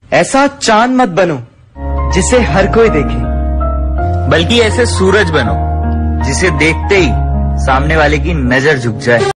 ऐसा चांद मत बनो जिसे हर कोई देखे, बल्कि ऐसे सूरज बनो जिसे देखते ही सामने वाले की नजर झुक जाए।